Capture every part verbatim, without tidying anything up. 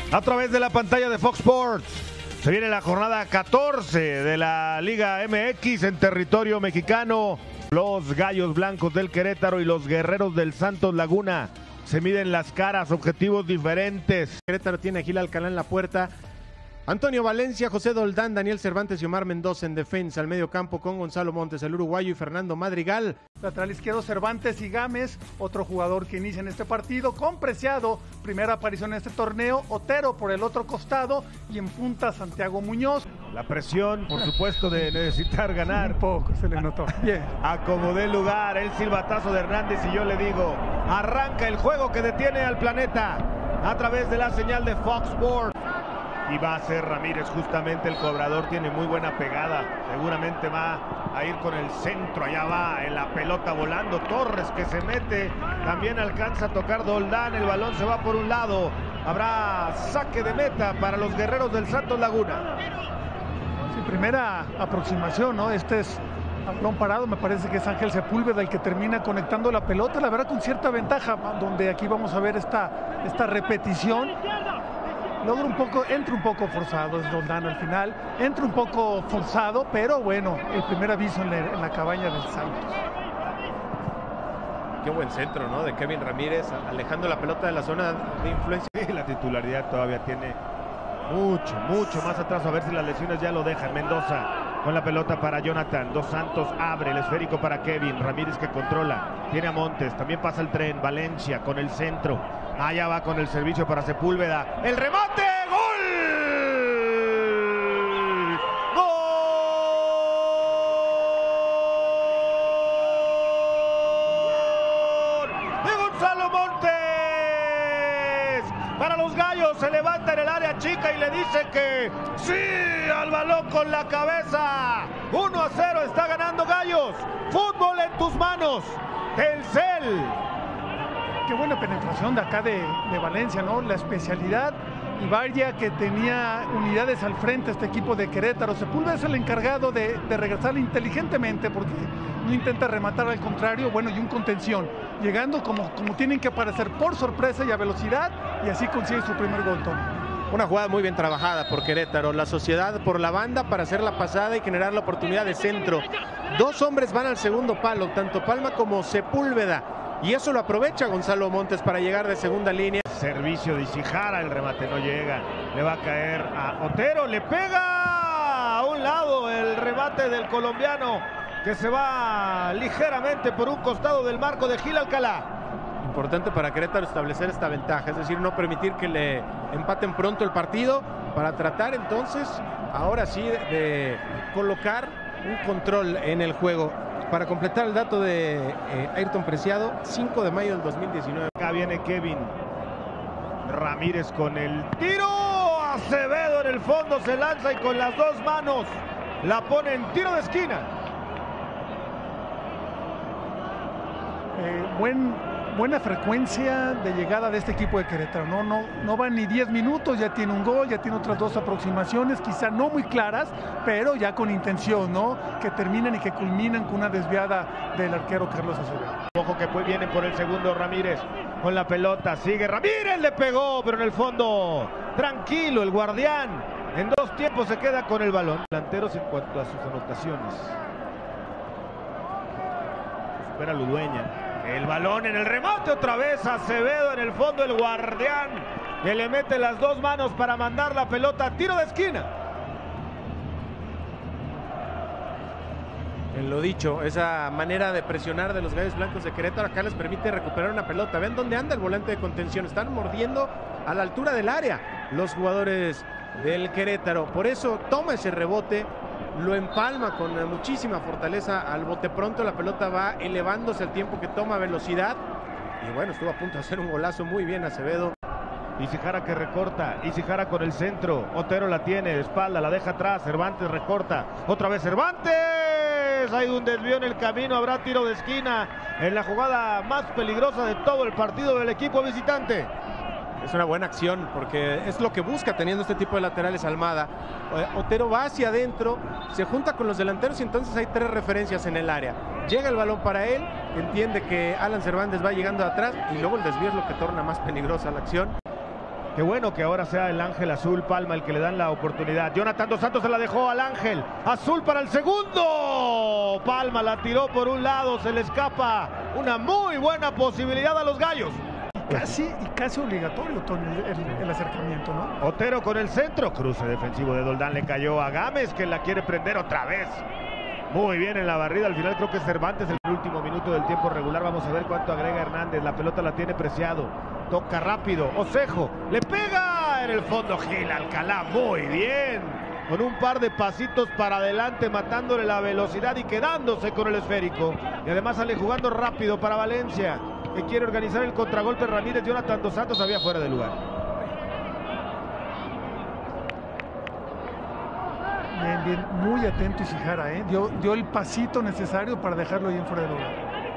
a través de la pantalla de Fox Sports. Se viene la jornada catorce de la Liga M X en territorio mexicano. Los Gallos Blancos del Querétaro y los Guerreros del Santos Laguna se miden las caras, objetivos diferentes. Querétaro tiene a Gil Alcalá en la puerta, Antonio Valencia, José Doldán, Daniel Cervantes y Omar Mendoza en defensa. Al medio campo con Gonzalo Montes, el uruguayo, y Fernando Madrigal. Lateral izquierdo Cervantes y Gámez, otro jugador que inicia en este partido, con Preciado, primera aparición en este torneo, Otero por el otro costado y en punta Santiago Muñoz. La presión, por supuesto, de necesitar ganar. Un poco, se le notó. Bien. Acomodé lugar, el silbatazo de Hernández y yo le digo, arranca el juego que detiene al planeta a través de la señal de Fox Sports. Y va a ser Ramírez justamente el cobrador, tiene muy buena pegada, seguramente va a ir con el centro, allá va en la pelota volando Torres que se mete, también alcanza a tocar Doldán, el balón se va por un lado, habrá saque de meta para los Guerreros del Santos Laguna. Sí, primera aproximación, ¿no? Este es a balón parado, me parece que es Ángel Sepúlveda el que termina conectando la pelota, la verdad con cierta ventaja, donde aquí vamos a ver esta, esta repetición. Logra un poco, entra un poco forzado, es Doldán al final, entra un poco forzado, pero bueno, el primer aviso en la, en la cabaña del Santos. Qué buen centro, ¿no? De Kevin Ramírez, alejando la pelota de la zona de influencia. Sí, la titularidad todavía tiene mucho, mucho más atrás, a ver si las lesiones ya lo dejan. Mendoza con la pelota para Jonathan, Dos Santos abre el esférico para Kevin, Ramírez que controla, tiene a Montes, también pasa el tren, Valencia con el centro. Allá va con el servicio para Sepúlveda. ¡El remate! ¡Gol! ¡Gol! ¡De Gonzalo Montes! Para los Gallos, se levanta en el área chica y le dice que ¡sí! Al balón con la cabeza. uno a cero está ganando Gallos. Fútbol en tus manos. Telcel. Qué buena penetración de acá de, de Valencia, ¿no? La especialidad y vaya que tenía unidades al frente este equipo de Querétaro. Sepúlveda es el encargado de, de regresar inteligentemente porque no intenta rematar, al contrario, bueno, y un contención, llegando como, como tienen que aparecer por sorpresa y a velocidad, y así consigue su primer gol, Tom. Una jugada muy bien trabajada por Querétaro, la sociedad por la banda para hacer la pasada y generar la oportunidad de centro. Dos hombres van al segundo palo, tanto Palma como Sepúlveda. Y eso lo aprovecha Gonzalo Montes para llegar de segunda línea. Servicio de Ishihara, el remate no llega. Le va a caer a Otero, le pega a un lado el remate del colombiano que se va ligeramente por un costado del marco de Gil Alcalá. Importante para Querétaro establecer esta ventaja, es decir, no permitir que le empaten pronto el partido para tratar entonces, ahora sí, de, de colocar un control en el juego. Para completar el dato de eh, Ayrton Preciado, cinco de mayo del dos mil diecinueve. Acá viene Kevin Ramírez con el tiro. Acevedo en el fondo se lanza y con las dos manos la pone en tiro de esquina. Eh, buen, buena frecuencia de llegada de este equipo de Querétaro. No, no, no van ni diez minutos, ya tiene un gol, ya tiene otras dos aproximaciones, quizá no muy claras, pero ya con intención, ¿no? Que terminan y que culminan con una desviada del arquero Carlos Acevedo. Ojo que pues viene por el segundo Ramírez con la pelota, sigue Ramírez, le pegó, pero en el fondo, tranquilo el guardián, en dos tiempos se queda con el balón. Delanteros en cuanto a sus anotaciones. Supera Ludueña. El balón en el remate otra vez, Acevedo en el fondo, el guardián que le mete las dos manos para mandar la pelota a tiro de esquina. En lo dicho, esa manera de presionar de los Gallos Blancos de Querétaro acá les permite recuperar una pelota. Ven dónde anda el volante de contención, están mordiendo a la altura del área los jugadores del Querétaro. Por eso toma ese rebote, lo empalma con muchísima fortaleza al bote pronto, la pelota va elevándose al tiempo que toma velocidad y bueno, estuvo a punto de hacer un golazo muy bien Acevedo. Ishihara que recorta, Ishihara con el centro, Otero la tiene de espalda, la deja atrás, Cervantes recorta, otra vez Cervantes, hay un desvío en el camino, habrá tiro de esquina en la jugada más peligrosa de todo el partido del equipo visitante. Es una buena acción porque es lo que busca teniendo este tipo de laterales Almada. Otero va hacia adentro, se junta con los delanteros y entonces hay tres referencias en el área. Llega el balón para él, entiende que Alan Cervantes va llegando de atrás y luego el desvío es lo que torna más peligrosa la acción. Qué bueno que ahora sea el Ángel Azul Palma el que le dan la oportunidad. Jonathan Dos Santos se la dejó al Ángel Azul para el segundo. Palma la tiró por un lado, se le escapa. Una muy buena posibilidad a los gallos. Casi y casi obligatorio, Tony, el, el acercamiento, ¿no? Otero con el centro, cruce defensivo de Doldán, le cayó a Gámez que la quiere prender otra vez. Muy bien en la barrida, al final creo que es Cervantes el último minuto del tiempo regular. Vamos a ver cuánto agrega Hernández, la pelota la tiene Preciado, toca rápido, Osejo, le pega en el fondo Gil Alcalá, muy bien, con un par de pasitos para adelante, matándole la velocidad y quedándose con el esférico, y además sale jugando rápido para Valencia, que quiere organizar el contragolpe. Ramírez, Jonathan Dos Santos había fuera de lugar. Bien, bien, muy atento Ishihara, ¿eh? dio, dio el pasito necesario para dejarlo ahí en fuera de lugar.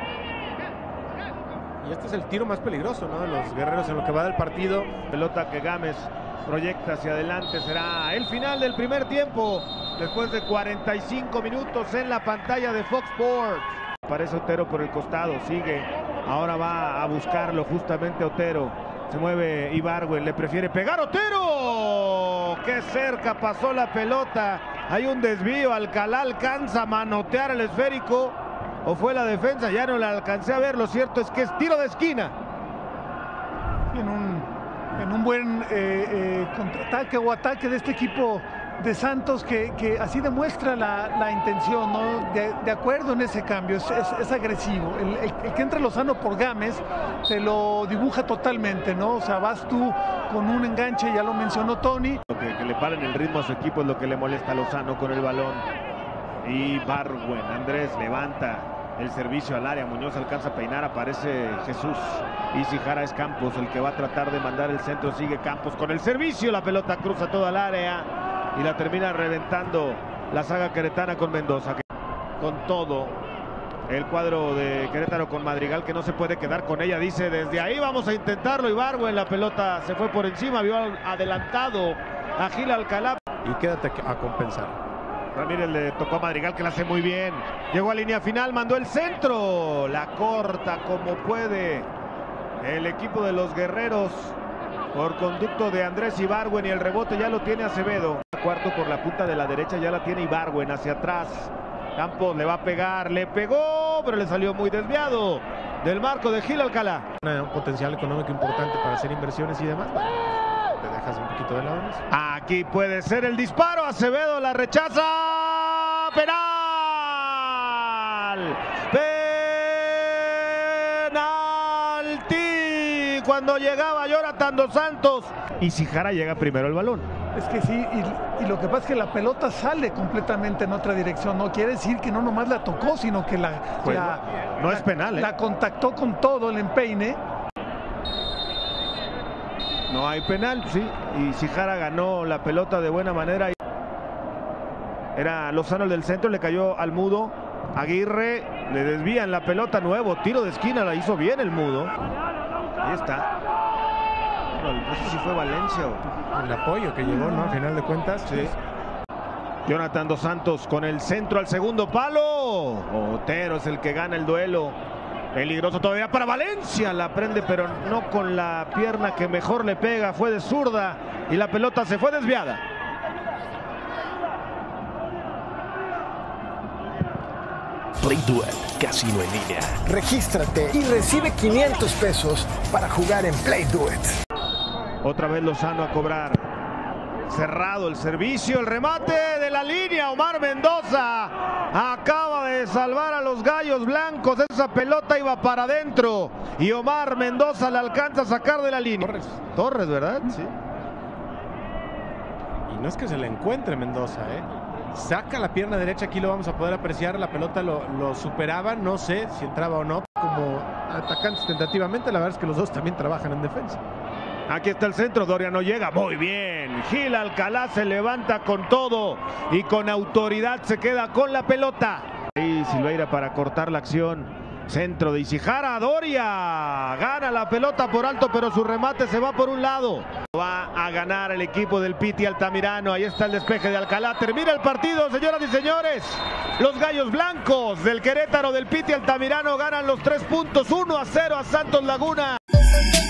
Y este es el tiro más peligroso, ¿no?, de los guerreros en lo que va del partido. Pelota que Gámez proyecta hacia adelante, será el final del primer tiempo, después de cuarenta y cinco minutos en la pantalla de Fox Sports. Aparece Otero por el costado, sigue, ahora va a buscarlo justamente Otero. Se mueve Ibargüen, le prefiere pegar Otero. ¡Qué cerca pasó la pelota! Hay un desvío, Alcalá alcanza a manotear el esférico. ¿O fue la defensa? Ya no la alcancé a ver, lo cierto es que es tiro de esquina. En un, en un buen eh, eh, contraataque o ataque de este equipo de Santos que, que así demuestra la, la intención, ¿no? De, de acuerdo en ese cambio, es, es, es agresivo. El, el, el que entra Lozano por Gámez te lo dibuja totalmente, ¿no? O sea, vas tú con un enganche, ya lo mencionó Tony. Que, que le paren el ritmo a su equipo es lo que le molesta a Lozano con el balón. Y Ibargüen, Andrés levanta el servicio al área, Muñoz alcanza a peinar, aparece Jesús. Ishihara es Campos el que va a tratar de mandar el centro, sigue Campos con el servicio, la pelota cruza toda el área y la termina reventando la saga queretana con Mendoza. Con todo el cuadro de Querétaro con Madrigal, que no se puede quedar con ella, dice desde ahí vamos a intentarlo. Ibargüen, la pelota se fue por encima, vio adelantado a Gil Alcalá. Y quédate a compensar. Ramírez le tocó a Madrigal que la hace muy bien, llegó a línea final, mandó el centro, la corta como puede el equipo de los guerreros por conducto de Andrés Ibargüen y el rebote ya lo tiene Acevedo. Cuarto por la punta de la derecha, ya la tiene Ibargüen hacia atrás. Campos le va a pegar, le pegó, pero le salió muy desviado del marco de Gil Alcalá. Un potencial económico importante para hacer inversiones y demás. Te dejas un poquito de lado. Aquí puede ser el disparo, Acevedo la rechaza. ¡Penal! ¡Penalti! Cuando llegaba Jonathan Dos Santos. Ishihara llega primero el balón. Es que sí, y, y lo que pasa es que la pelota sale completamente en otra dirección. No quiere decir que no nomás la tocó, sino que la, pues la no la, es penal, ¿eh? La contactó con todo el empeine. No hay penal, sí. Y Ishihara ganó la pelota de buena manera. Era Lozano el del centro, le cayó al Mudo. Aguirre, le desvían la pelota, nuevo tiro de esquina, la hizo bien el Mudo. Ahí está. No, no sé si fue Valencia o... El apoyo que llegó, ¿no? A final de cuentas. Sí. Jonathan Dos Santos con el centro al segundo palo. Otero es el que gana el duelo. Peligroso todavía para Valencia, la prende pero no con la pierna que mejor le pega, fue de zurda y la pelota se fue desviada. Play Duet, casino en línea. Regístrate y recibe quinientos pesos para jugar en Play Duet. Otra vez Lozano a cobrar. Cerrado el servicio, el remate de la línea. Omar Mendoza acaba de salvar a los gallos blancos. Esa pelota iba para adentro y Omar Mendoza la alcanza a sacar de la línea. Torres. Torres, ¿verdad? Sí. Y no es que se le encuentre Mendoza, ¿eh? Saca la pierna derecha, aquí lo vamos a poder apreciar. La pelota lo, lo superaba, no sé si entraba o no. Como atacantes tentativamente, la verdad es que los dos también trabajan en defensa. Aquí está el centro, Doria no llega, muy bien. Gil Alcalá se levanta con todo y con autoridad se queda con la pelota. Ahí Silveira para cortar la acción. Centro de Ishihara, Doria gana la pelota por alto, pero su remate se va por un lado. Va a ganar el equipo del Piti Altamirano. Ahí está el despeje de Alcalá. Termina el partido, señoras y señores. Los gallos blancos del Querétaro del Piti Altamirano ganan los tres puntos, uno a cero a Santos Laguna.